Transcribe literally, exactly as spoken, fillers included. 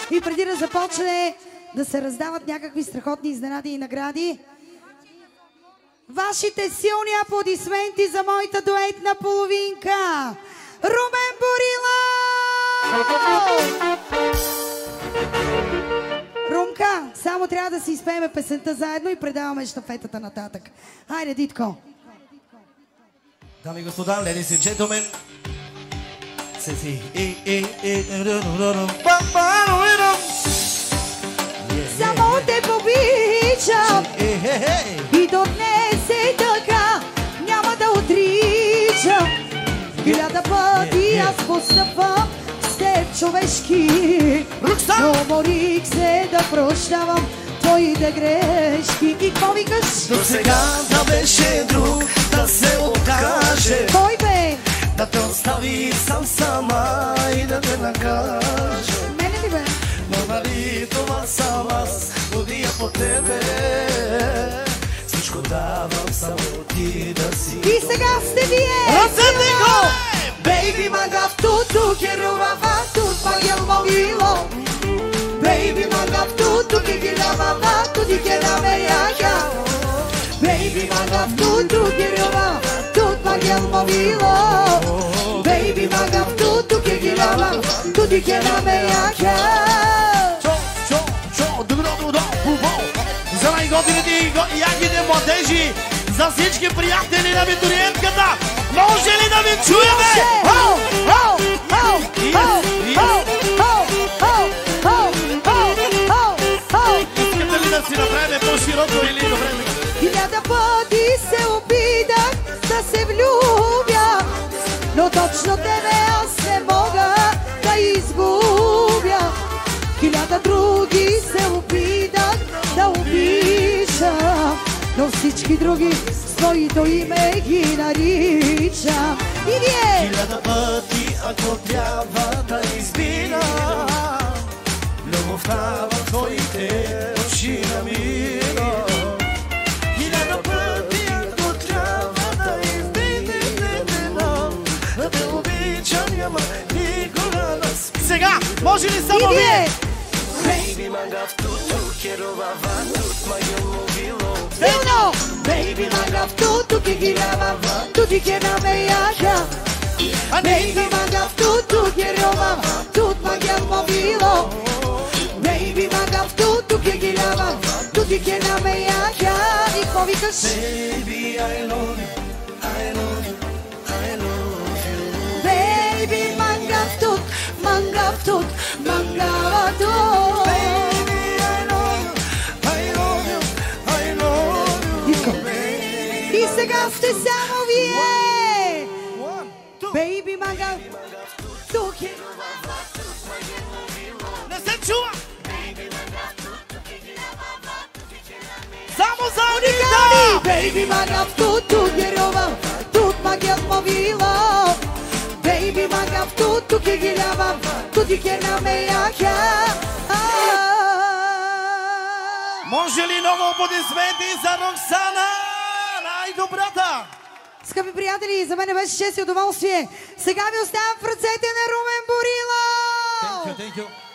И преди да започне да се раздават някакви страхотни изненади и награди, вашите силни аплодисменти за моята дуетна половинка Румен Борилов! Румка, само трябва да си изпееме песента заедно и предаваме щафетата нататък. Хайде, Дитко! Дами и господа, ladies and gentlemen, само те обичам и до днес е така, няма да отричам. Хиляда пъти аз постъпвам с теб човешки, но уморих се да прощавам твоите грешки. И какво викаш? До сега да беше друг да се окаже. Кой бе? Да те остави сам сама и да те накаже. Мене ли бе? Но нали това съм аз, водия по тебе. Всичко давам само ти да си. И сега сте вие! Ръцете го! Baby magaftutu quiero babatu pagel movilo. Baby magaftutu que quiera babatu di quiera meyaga. Baby magaftutu quiero babatu pagel movilo. Baby magaftutu que quiera babatu di quiera meyaga. Чо, чо, чо, добро, добро, бубо. За най-готините и яките младежи, за всички приятели на абитуриентката, може ли да ви чуеме? Хоу, хоу, хоу, хоу, хоу, хоу, хоу, хоу, хоу, хоу, хоу. Искате ли да си направим по-широко или добре? Хиляда пъти се опитах да се влюбя, но точно тебе аз не мога да изгубя. Хиляда други се опитах да обичам, но всички други с твоето име ги наричам. И вие! Хиляда пъти, ако трябва да избина, любовта в твоите очи намира. Хиляда пъти, ако трябва да избина, да те обичам, няма никога да спи. Сега, може ли само И вие? вие! Baby, magaftutu, quiero babatu, mayo movilo. Силно! Baby magaftutu que giraba, tu di que na meyaga. Baby magaftutu quiero babá, tu pagel movilo. Baby magaftutu que giraba, tu di que na meyaga. И какво викаш? Baby, I love you, I love you, I love you. Baby magaftutu, magaftutu, magaftutu. Baby, I love you, I love you, I love you. И сега сте само вие! One, two. Baby magaftutu quiero babá. Не се чува! Само за уникали! Baby magaftutu quiero babá, tu pagel movilo. Baby magaftutu que giraba, tu di que na meyaga. Може ли много аплодисменти за Роксана? Най-добрата! Скъпи приятели, за мен беше чест и удоволствие. Сега ви оставям в ръцете на Румен Борилов! Thank you, thank you.